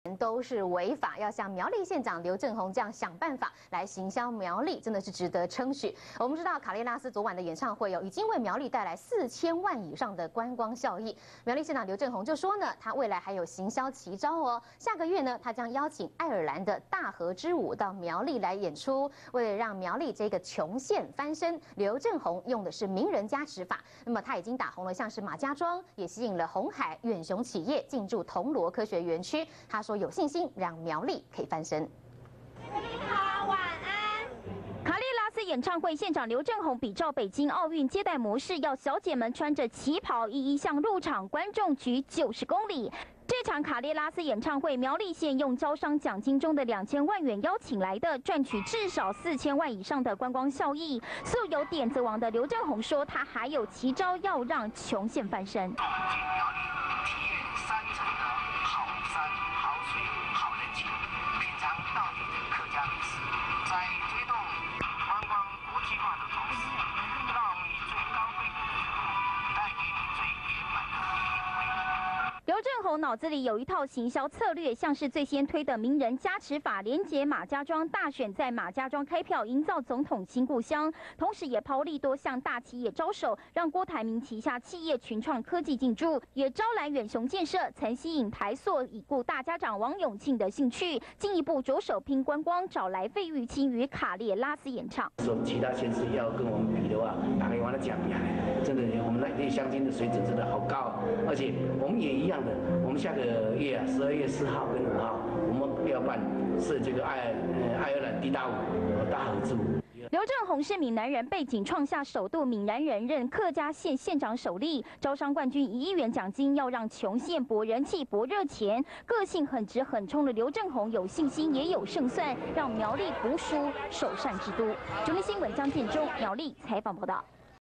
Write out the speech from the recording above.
都是违法，要像苗栗县长刘正宏这样想办法来行销苗栗，真的是值得称许。我们知道卡列拉斯昨晚的演唱会已经为苗栗带来4000万以上的观光效益。苗栗县长刘正宏就说呢，他未来还有行销奇招哦。下个月呢，他将邀请爱尔兰的大河之舞到苗栗来演出。为了让苗栗这个穷县翻身，刘正宏用的是名人加持法。那么他已经打红了像是马家庄，也吸引了鸿海、远雄企业进驻铜锣科学园区。他说有信心让苗栗可以翻身。 你好，晚安。 卡列拉斯演唱会现场，刘正宏比照北京奥运接待模式，要小姐们穿着旗袍一一向入场观众举90公里。这场卡列拉斯演唱会，苗栗县用招商奖金中的2000万元邀请来的，赚取至少4000万以上的观光效益。素有点子王的刘正宏说，他还有奇招要让穷县翻身。刘正宏脑子里有一套行销策略，像是最先推的名人加持法，连结马家庄大选，在马家庄开票，营造总统新故乡，同时也抛利多向大企业招手，让郭台铭旗下企业群创科技进驻，也招揽远雄建设，曾吸引台塑已故大家长王永庆的兴趣，进一步着手拼观光，找来费玉清与卡列拉斯演唱。 说其他县市要跟我们比的话，打给我的讲呀，真的我们内地乡亲的水准真的好高，而且我们也一样的。我们下个月12月4号跟5号，我们要办是这个爱尔兰地大舞大合之舞。 刘正宏是闽南人背景，创下首度闽南人任客家县县长首例，招商冠军1亿元奖金，要让穷县博人气、博热钱。个性很直很冲的刘正宏有信心，也有胜算，让苗栗不输首善之都。中天新闻江建中苗栗采访报道。